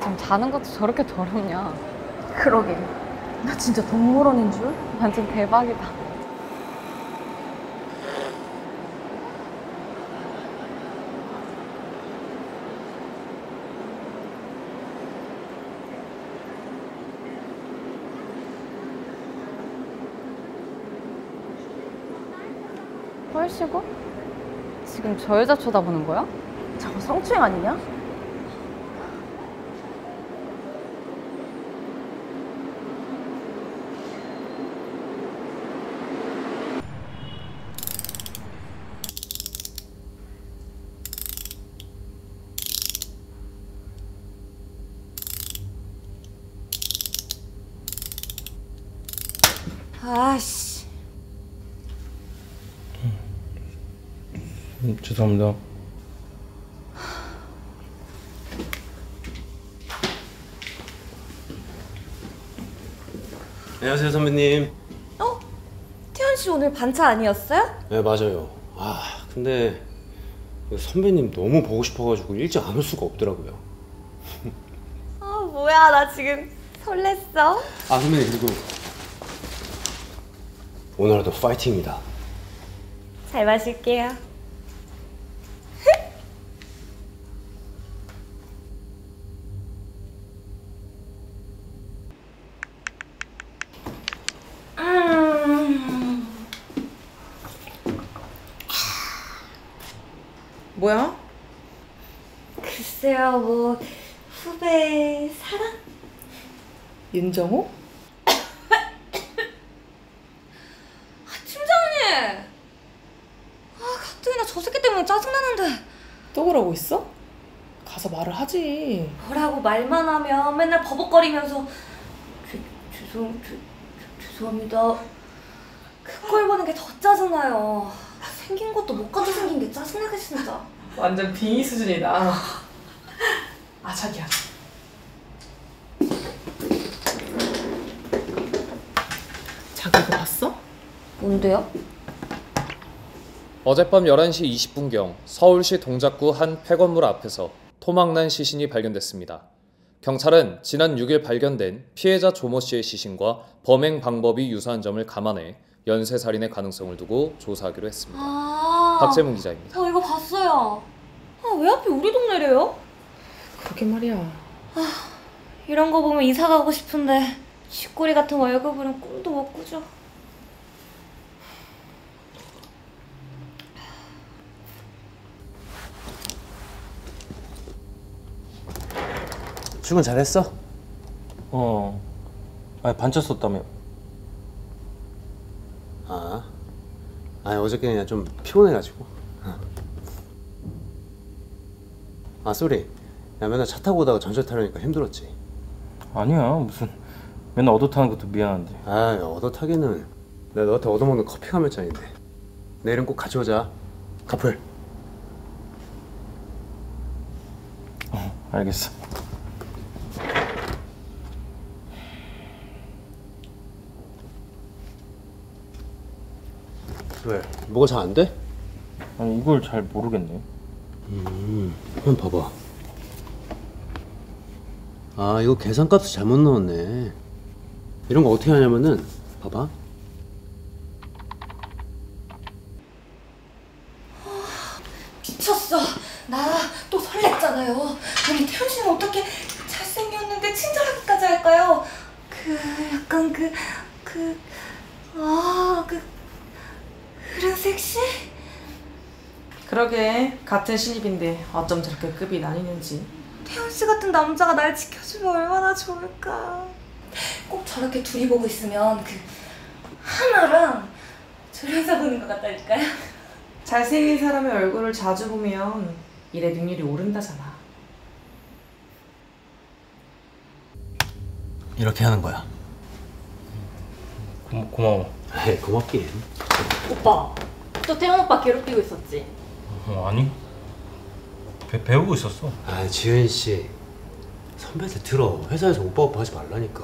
어쩜 자는 것도 저렇게 더럽냐. 그러게. 나 진짜 동물원인 줄? 완전 대박이다. 헐씨고? 지금 저 여자 쳐다보는 거야? 저거 성추행 아니냐? 아씨. 죄송합니다. 안녕하세요 선배님. 태연 씨 오늘 반차 아니었어요? 네 맞아요. 근데 선배님 너무 보고 싶어가지고 일찍 안 올 수가 없더라고요. 뭐야, 나 지금 설렜어. 선배님 그리고 오늘 하루도 파이팅입니다. 잘 마실게요. 뭐야? 글쎄요, 뭐 후배 사랑? 윤정호? 팀장님! 가뜩이나 저 새끼 때문에 짜증나는데. 또 그러고 있어? 가서 말을 하지. 뭐라고 말만 하면 맨날 버벅거리면서 죄송합니다. 그걸 보는 게 더 짜증나요. 생긴 것도 못 가져 생긴 게 짜증나게 진짜. 완전 빙의 수준이다. 자기야. 자기 이거 봤어? 뭔데요? 어젯밤 11시 20분경 서울시 동작구 한 폐건물 앞에서 토막난 시신이 발견됐습니다. 경찰은 지난 6일 발견된 피해자 조모 씨의 시신과 범행 방법이 유사한 점을 감안해 연쇄살인의 가능성을 두고 조사하기로 했습니다. 박재문 기자입니다. 이거 봤어요. 왜 하필 우리 동네래요? 그러게 말이야. 이런 거 보면 이사 가고 싶은데 쥐꼬리 같은 월급으로는 꿈도 못 꾸죠. 출근 잘했어? 반차 썼다며. 어저께 그냥 좀 피곤해가지고. 쏘리. 야 맨날 차 타고 오다가 전철 타려니까 힘들었지. 아니야, 무슨 맨날 얻어 타는 것도 미안한데. 얻어 타기는 내가 너한테 얻어먹는 커피가 몇 잔인데. 내일은 꼭 같이 오자. 커플. 알겠어. 왜? 뭐가 잘 안 돼? 아니 이걸 잘 모르겠네. 한번 봐봐. 이거 계산값을 잘못 넣었네. 이런 거 어떻게 하냐면은 봐봐. 미쳤어. 나 또 설렜잖아요. 아니 태연 씨는 어떻게 잘생겼는데 친절하기까지 할까요? 약간 그런 섹시? 그러게, 같은 신입인데 어쩜 저렇게 급이 나뉘는지. 태연 씨 같은 남자가 날 지켜주면 얼마나 좋을까. 꼭 저렇게 둘이 보고 있으면 하나랑 둘이서 보는 것 같다니까요. 잘생긴 사람의 얼굴을 자주 보면 일의 능률이 오른다잖아. 이렇게 하는 거야. 고마워. 고맙긴. 오빠, 또 태연 오빠 괴롭히고 있었지? 아니, 배우고 있었어. 지은 씨. 선배한테 들어. 회사에서 오빠 하지 말라니까.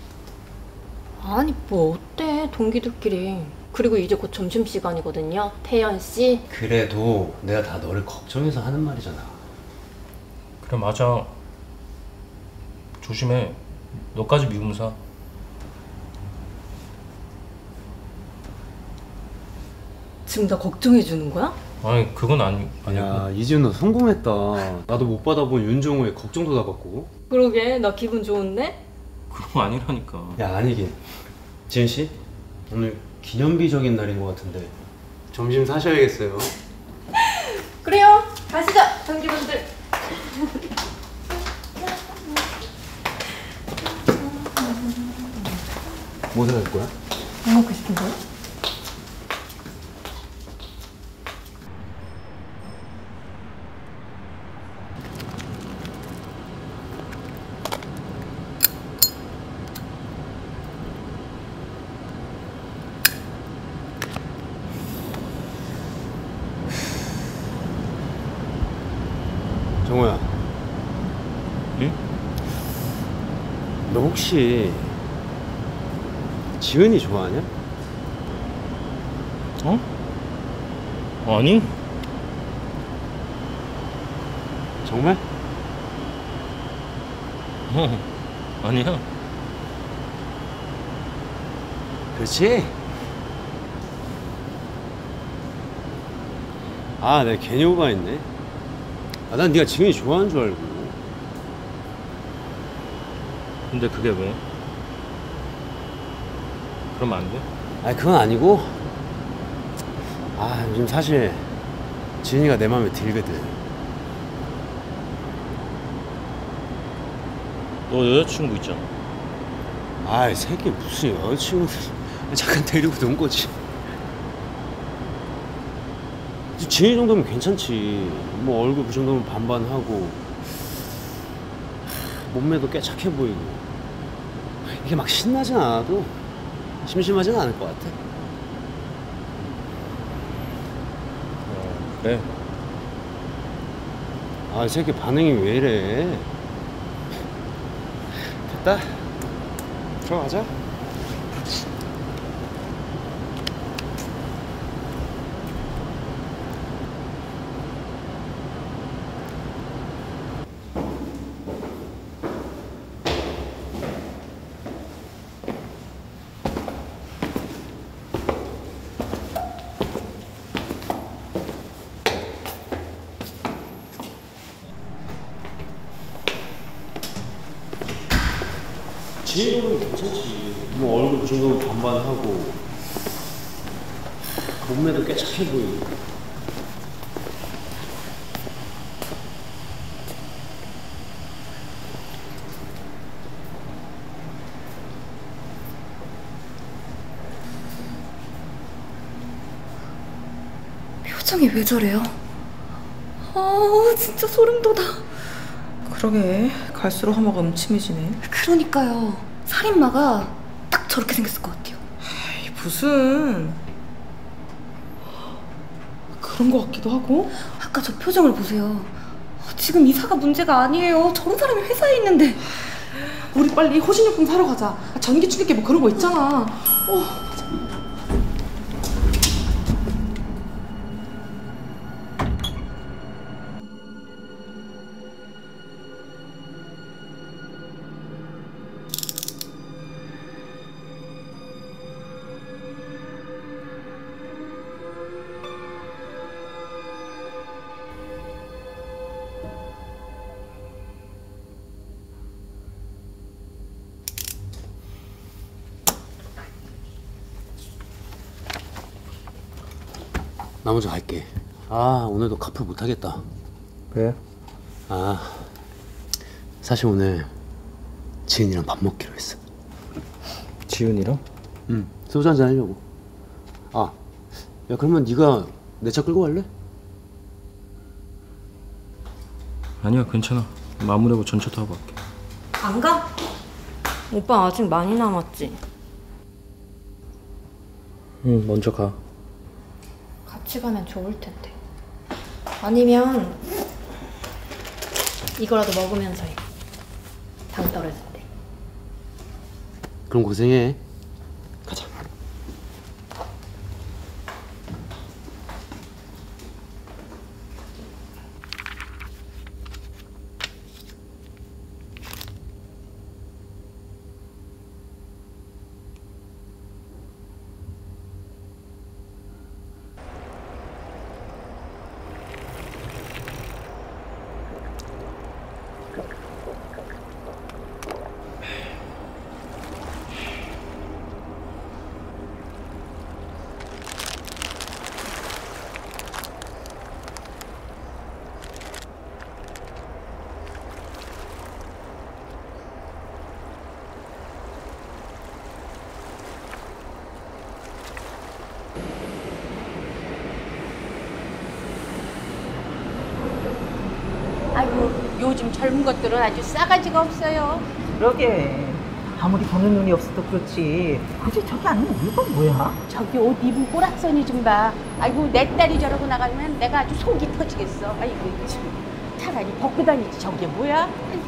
아니 뭐 어때, 동기들끼리. 그리고 이제 곧 점심시간이거든요. 태연 씨. 그래도 내가 다 너를 걱정해서 하는 말이잖아. 그래 맞아. 조심해. 너까지 미우면 사. 지금 나 걱정해 주는 거야? 아니 그건 아니고. 야, 이지훈 너 성공했다. 나도 못 받아본 윤종호의 걱정도 다 받고. 그러게, 나 기분 좋은데? 그런 거 아니라니까. 야, 아니긴. 지은 씨, 오늘 기념비적인 날인 것 같은데 점심 사셔야겠어요. 그래요, 가시죠, 동기분들. 뭐 사갈 거야? 뭐 먹고 싶은 거야? 정호야. 응? 너 혹시 지은이 좋아하냐? 어? 아니? 정말? 아니야. 그렇지? 아, 내가 괜히 오버했네. 아, 난 네가 지은이 좋아하는 줄 알고. 근데 그게 왜? 그러면 안 돼? 아니, 그건 아니고. 아, 요즘 사실 지은이가 내 마음에 들거든. 너 여자친구 있잖아. 아이, 새끼 무슨 여자친구를 잠깐 데리고 논 거지. 지은이 정도면 괜찮지. 뭐 얼굴 그 정도면 반반하고 몸매도 꽤 착해 보이고. 이게 막 신나진 않아도 심심하진 않을 것 같아. 그래. 아, 이 새끼 반응이 왜 이래? 됐다. 들어가자. 지은이는 괜찮지. 뭐 얼굴 그 정도면 반반하고 몸매도 꽤 착해 보이고. 표정이 왜 저래요? 아, 진짜 소름 돋아. 그러게 갈수록 허마가 음침해지네. 그러니까요. 살인마가 딱 저렇게 생겼을 것 같아요. 에이, 무슨 그런 거 같기도 하고. 아까 저 표정을 보세요. 지금 이사가 문제가 아니에요. 저런 사람이 회사에 있는데. 우리 빨리 호신용품 사러 가자. 전기 충격기 뭐 그런 거 있잖아. 나 먼저 갈게. 아, 오늘도 커플 못하겠다. 왜? 아, 사실 오늘 지은이랑 밥 먹기로 했어. 지은이랑? 응, 소주 한잔 하려고. 아, 야, 그러면 네가 내 차 끌고 갈래? 아니야, 괜찮아. 마무리하고 전차 타고 갈게. 안 가? 오빠 아직 많이 남았지? 응, 먼저 가. 같이 가면 좋을 텐데. 아니면 이거라도 먹으면서 해. 당 떨어질 때. 그럼 고생해. 가자. 요즘 젊은 것들은 아주 싸가지가 없어요. 그러게. 아무리 보는 눈이 없어도 그렇지. 굳이 저기 앉는 이유가 뭐야? 저기 옷 입은 꼬락선이 좀 봐. 아이고 내 딸이 저러고 나가면 내가 아주 속이 터지겠어. 아이고 참. 차라리 벗고 다니지 저게 뭐야?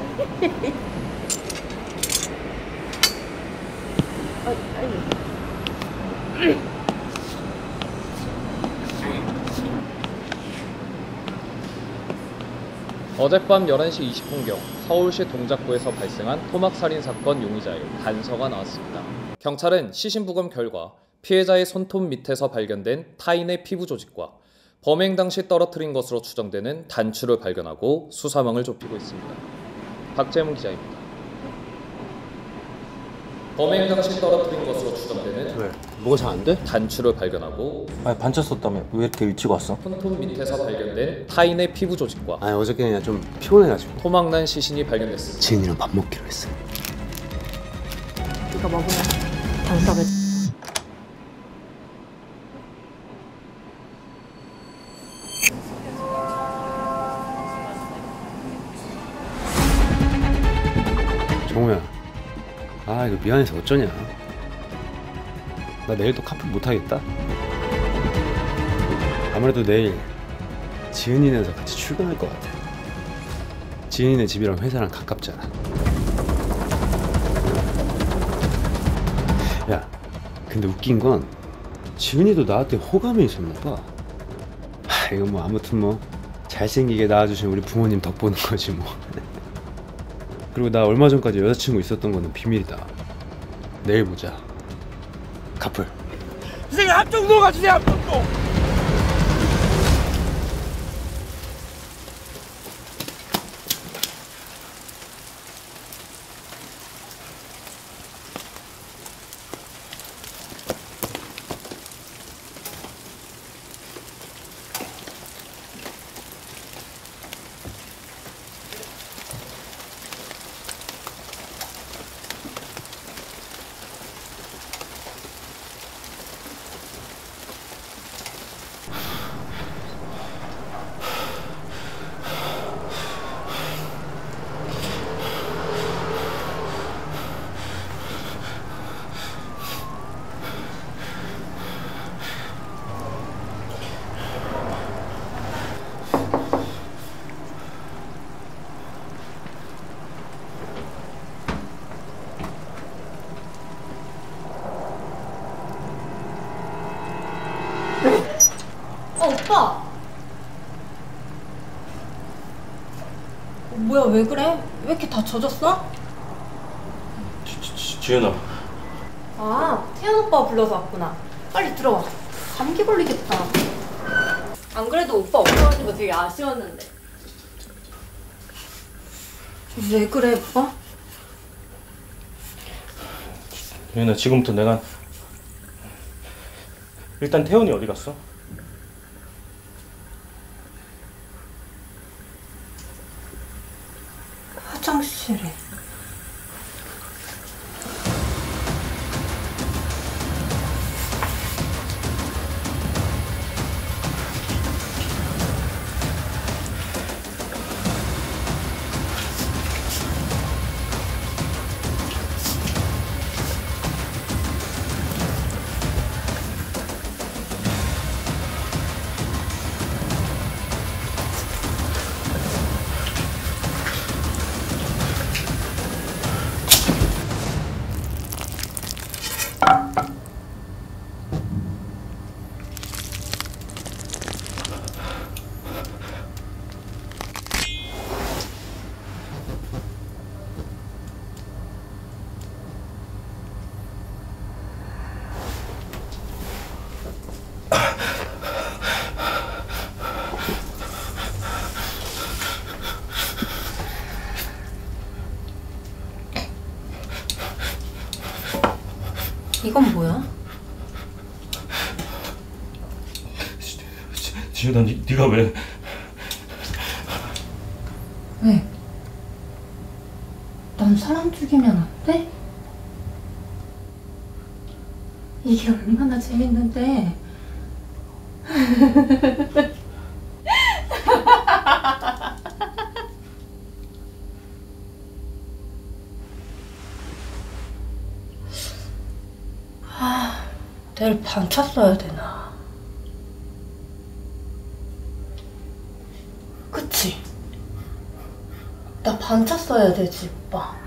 어젯밤 11시 20분경 서울시 동작구에서 발생한 토막살인 사건 용의자의 단서가 나왔습니다. 경찰은 시신부검 결과 피해자의 손톱 밑에서 발견된 타인의 피부 조직과 범행 당시 떨어뜨린 것으로 추정되는 단추를 발견하고 수사망을 좁히고 있습니다. 박재문 기자입니다. 범행 당시 떨어뜨린 것으로 추정되는 왜? 뭐가 잘 안 돼? 단추를 발견하고 아니 반차 썼다며 왜 이렇게 일찍 왔어? 손톱 밑에서 발견된 타인의 피부 조직과 아니 어저께 그냥 좀 피곤해가지고 토막난 시신이 발견됐습니다. 지은이랑 밥 먹기로 했어. 이거 먹으면 단서를 정우야, 아 이거 미안해서 어쩌냐. 나 내일 또 카풀 못하겠다. 아무래도 내일 지은이네에서 같이 출근할 것 같아. 지은이네 집이랑 회사랑 가깝잖아. 야, 근데 웃긴 건 지은이도 나한테 호감이 있었나 봐. 이건 뭐 아무튼 뭐 잘생기게 낳아주신 우리 부모님 덕보는 거지 뭐. 그리고 나 얼마 전까지 여자친구 있었던 거는 비밀이다. 내일 보자. 카풀. 선생님 한쪽 놓아주세요. 한쪽 놓. 오빠! 뭐야, 왜 그래? 왜 이렇게 다 젖었어? 지은아. 아, 태연 오빠 불러서 왔구나. 빨리 들어와. 감기 걸리겠다. 안 그래도 오빠 없어가지고 되게 아쉬웠는데. 왜 그래, 오빠? 지은아 지금부터 내가 일단 태훈이 어디 갔어? 화장실에. 이건 뭐야? 지은아 네가 왜? 왜? 난 사람 죽이면 안 돼? 이게 얼마나 재밌는데. 내일 반차 써야 되나? 그치? 나 반차 써야 되지, 오빠.